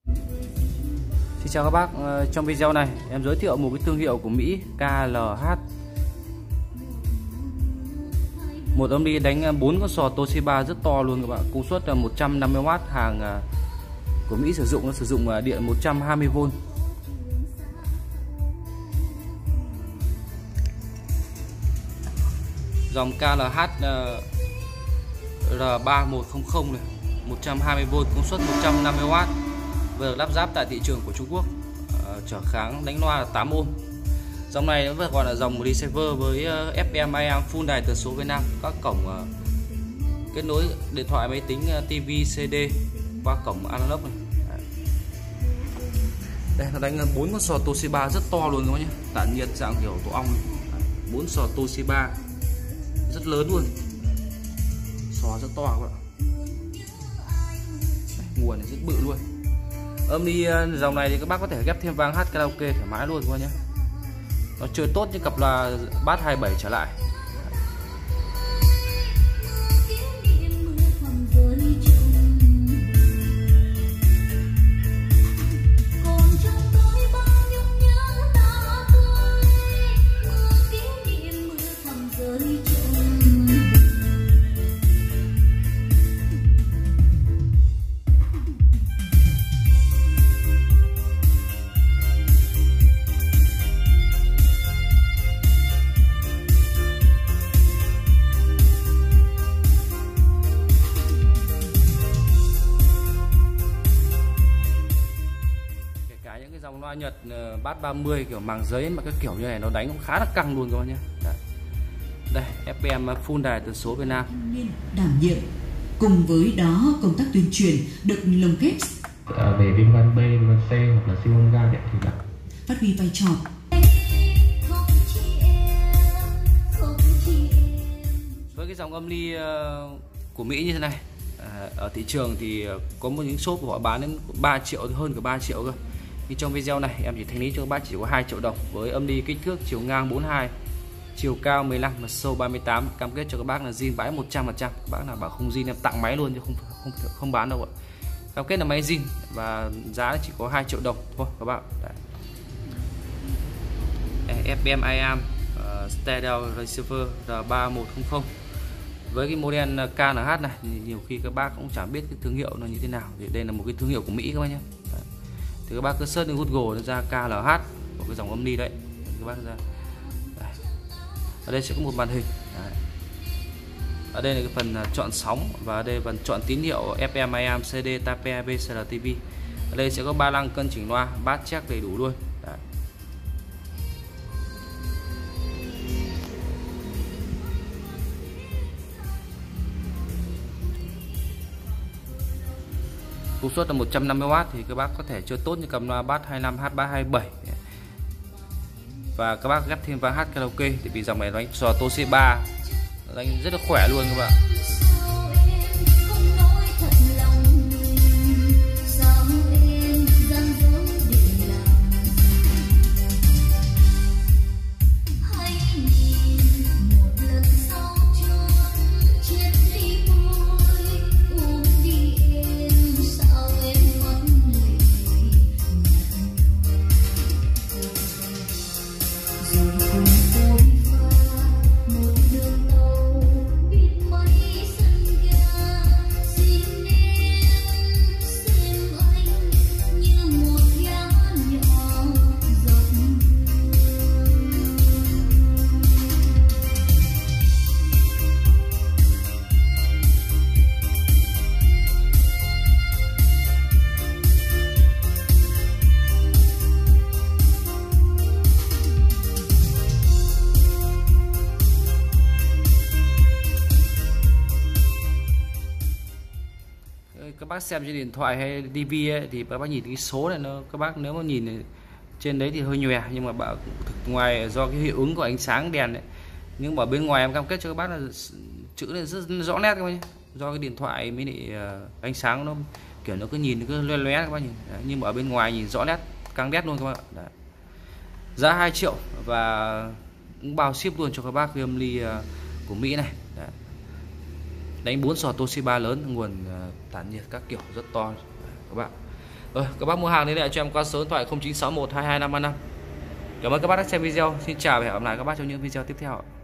Xin chào các bác, trong video này em giới thiệu một cái thương hiệu của Mỹ KLH. Một âm đi đánh 4 con sò Toshiba rất to luôn các bạn, công suất 150W, hàng của Mỹ sử dụng điện 120V. Dòng KLH R3100 này, 120V, công suất 150W, vừa lắp ráp tại thị trường của Trung Quốc, trở kháng đánh loa là 8 ohm. Dòng này nó vẫn gọi là dòng receiver với FM AM full đài tần số Việt Nam, các cổng kết nối điện thoại, máy tính, TV, CD qua cổng analog này. Đây nó đánh 4 con sò Toshiba rất to luôn các bác nhé, tản nhiệt dạng kiểu tổ ong. 4 sò Toshiba rất lớn luôn, sò rất to các bạn. Nguồn này rất bự luôn. Âm đi dòng này thì các bác có thể ghép thêm vang hát karaoke thoải mái luôn các bác nhé. Nó chơi tốt như cặp là bass 27 trở lại. Những cái dòng loa Nhật bass 30 kiểu màng giấy mà cái kiểu như này nó đánh cũng khá là căng luôn các bạn nhé. Đây FM full đài tần số Việt Nam. Đảm nhiệm cùng với đó công tác tuyên truyền được lồng ghép về viêm gan B, viêm gan C hoặc là siêu âm gan thì là phát huy vai trò. Với cái dòng âm ly của Mỹ như thế này, ở thị trường thì có một những shop của họ bán đến 3 triệu, hơn cả 3 triệu cơ. Nhưng trong video này em chỉ thanh lý cho các bác chỉ có 2 triệu đồng với âm đi kích thước chiều ngang 42, chiều cao 15 và sâu 38. Cam kết cho các bác là zin bãi 100%. Các bác nào bảo không zin em tặng máy luôn chứ không bán đâu ạ. Cam kết là máy zin và giá chỉ có 2 triệu đồng thôi các bạn. FM AM Stereo Receiver R3100 với cái model KLH này, nhiều khi các bác cũng chẳng biết cái thương hiệu nó như thế nào, thì đây là một cái thương hiệu của Mỹ các bác nhé. Thì các bác cứ search trên Google nó ra KLH của cái dòng âm đi đấy, các bác ra đây. Ở đây sẽ có một màn hình đấy. Ở đây là cái phần chọn sóng và ở đây phần chọn tín hiệu FM AM CD Type A BCL TV. Ở đây sẽ có 3 lăng cân chỉnh loa, bass check đầy đủ luôn đấy. Công suất là 150W thì các bác có thể chơi tốt như cầm loa bass 25, H3, 27. Và các bác ghép thêm vang hát karaoke thì vì dòng này đánh sò Toshiba đánh rất là khỏe luôn các bạn. Các bác xem trên điện thoại hay TV ấy, thì các bác nhìn cái số này nó, các bác nếu mà nhìn trên đấy thì hơi nhòe, nhưng mà bảo ngoài do cái hiệu ứng của ánh sáng đèn ấy, nhưng mà bên ngoài em cam kết cho các bác là chữ này rất rõ nét các bác nhé. Do cái điện thoại mới lại ánh sáng nó kiểu nó cứ nhìn nó cứ loe loé các bác nhìn. Đấy, nhưng mà ở bên ngoài nhìn rõ nét, căng đét luôn các bạn. Đấy. Giá 2 triệu và cũng bao ship luôn cho các bác cái âm ly của Mỹ này. Đấy. Đánh 4 sò Toshiba lớn, nguồn tản nhiệt các kiểu rất to các bạn. Rồi, các bác mua hàng liên hệ cho em qua số điện thoại 0961 22 535. Cảm ơn các bác đã xem video. Xin chào và hẹn gặp lại các bác trong những video tiếp theo.